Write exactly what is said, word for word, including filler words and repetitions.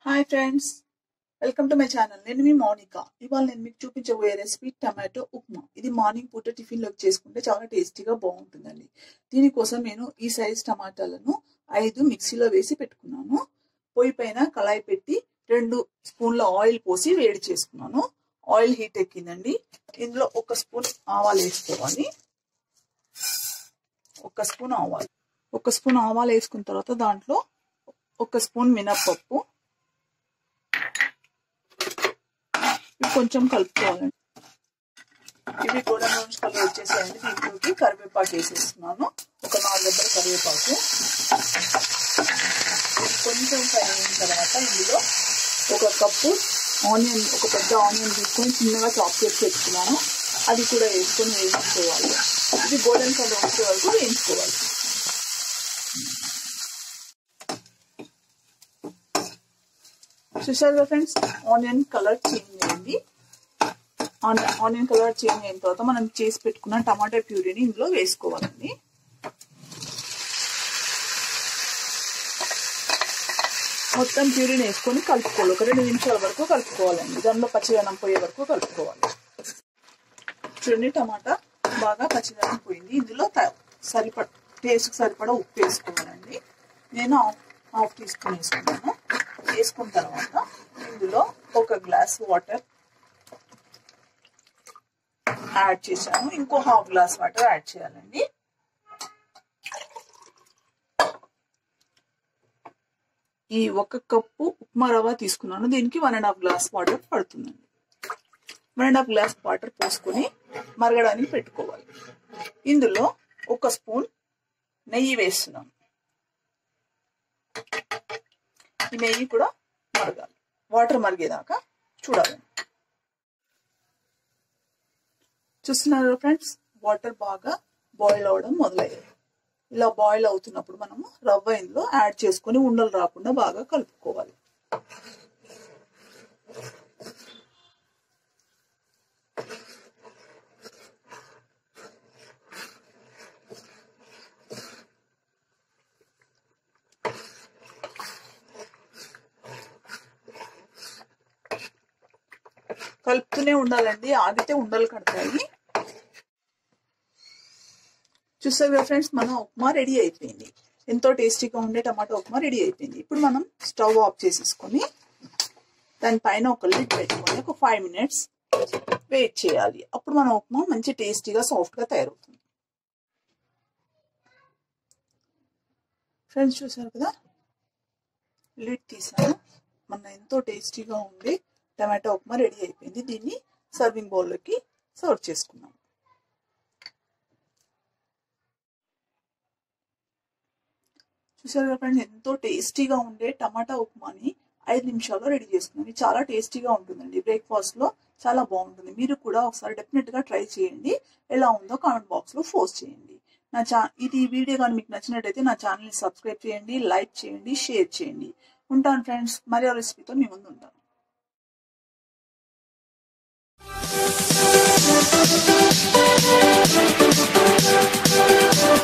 Hi friends, welcome to my channel. నేను మీ మౌనిక. ఇవాళ నేను మీకు చూపించబోయే రెసిపీ టమాటో ఉప్మా. ఇది మార్నింగ్ పూట టిఫిన్ లోకి చేసుకుంటే చాలా టేస్టీగా బాగుంటుందండి. దీనికోసం నేను ఈ సైజ్ టమాటాలను ఐదు మిక్సీలో వేసి పెట్టుకున్నాను. పొయ్యి పైన కళాయి పెట్టి రెండు స్పూన్ల ఆయిల్ పోసి వేడి చేసుకున్నాను. ఆయిల్ హీట్ ఎక్కిందండి. ఇందులో ఒక స్పూన్ ఆవాలు వేసుకోవాలి. ఒక స్పూన్ ఆవాలు ఒక స్పూన్ ఆవాలు వేసుకున్న తర్వాత దాంట్లో ఒక స్పూన్ మినప్పప్పు కొంచెం కలుపుకోవాలండి. ఇవి గోల్డెన్ బ్రౌన్ కలర్ వచ్చేసాయండి. దీంట్లోకి కరివేపాకు వేసేస్తున్నాను. ఒక నాలుగు దెబ్బల కరివేపాకు కొంచెం ఫ్రై అయిన తర్వాత ఇందులో ఒక కప్పు ఆనియన్, ఒక పెద్ద ఆనియన్ తీసుకొని చిన్నగా చాప్ చేసి పెట్టుకున్నాను. అది కూడా వేసుకొని వేయించుకోవాలి. ఇది గోల్డెన్ కలర్ వచ్చే వరకు వేయించుకోవాలి. చూసారుగా ఫ్రెండ్స్, ఆనియన్ కలర్ చేంజ్ అయింది. ఆనియన్ కలర్ చేంజ్ అయిన తర్వాత మనం చేసి పెట్టుకున్న టమాటా ప్యూరీని ఇందులో వేసుకోవాలండి. మొత్తం ప్యూరీని వేసుకొని కలుపుకోవాలి. ఒక రెండు నిమిషాల వరకు కలుపుకోవాలండి. దానిలో పచ్చిదనం పోయే వరకు కలుపుకోవాలి. చూడండి, టమాటా బాగా పచ్చిదనం పోయింది. ఇందులో సరిపడ టేస్ట్కి సరిపడా ఉప్పు వేసుకోవాలండి. నేను హాఫ్ టీ స్పూన్ వేసుకున్నాను. వేసుకున్న తర్వాత ఇందులో ఒక గ్లాస్ వాటర్ యాడ్ చేశాను. ఇంకో హాఫ్ గ్లాస్ వాటర్ యాడ్ చేయాలండి. ఈ ఒక కప్పు ఉప్మా రవ్వ తీసుకున్నాను. దీనికి one and half glass water పడుతుందండి. One and half glass water పోసుకొని మరగడానికి పెట్టుకోవాలి. ఇందులో ఒక స్పూన్ నెయ్యి వేస్తున్నాను. ఈ నెయ్యి కూడా మరగాలి. వాటర్ మరిగేదాకా చూడాలి. చూస్తున్నారు ఫ్రెండ్స్, వాటర్ బాగా బాయిల్ అవ్వడం మొదలయ్యాయి. ఇలా బాయిల్ అవుతున్నప్పుడు మనము రవ్వ ఇందులో యాడ్ చేసుకొని ఉండలు రాకుండా బాగా కలుపుకోవాలి. కలుపుతూనే ఉండాలండి, ఆగితే ఉండలు కడతాయి. చూస్తారు కదా ఫ్రెండ్స్, మన ఉప్మా రెడీ అయిపోయింది. ఎంతో టేస్టీగా ఉండే టమాటా ఉప్మా రెడీ అయిపోయింది. ఇప్పుడు మనం స్టవ్ ఆఫ్ చేసేసుకొని దానిపైన ఒక లిడ్ పెట్టుకొని ఒక ఫైవ్ మినిట్స్ వెయిట్ చేయాలి. అప్పుడు మన ఉప్మా మంచి టేస్టీగా సాఫ్ట్గా తయారవుతుంది. ఫ్రెండ్స్ చూసారు కదా, లిడ్ తీసాను. మన ఎంతో టేస్టీగా ఉండే టమాటా ఉప్మా రెడీ అయిపోయింది. దీన్ని సర్వింగ్ బౌల్లోకి సర్వ్ చేసుకున్నాం. చూసారు కదా ఫ్రెండ్స్, ఎంతో టేస్టీగా ఉండే టమాటా ఉప్మాని ఐదు నిమిషాల్లో రెడీ చేసుకున్నాం. ఇది చాలా టేస్టీగా ఉంటుందండి. బ్రేక్ఫాస్ట్ లో చాలా బాగుంటుంది. మీరు కూడా ఒకసారి డెఫినెట్ గా ట్రై చేయండి. ఎలా ఉందో కామెంట్ బాక్స్ లో పోస్ట్ చేయండి. నా ఛా ఇది వీడియో కానీ మీకు నచ్చినట్టయితే నా ఛానల్ ని సబ్స్క్రైబ్ చేయండి, లైక్ చేయండి, షేర్ చేయండి. ఉంటాను ఫ్రెండ్స్, మరో రెసిపీతో మీ ముందు ఉంటాను. Thank you.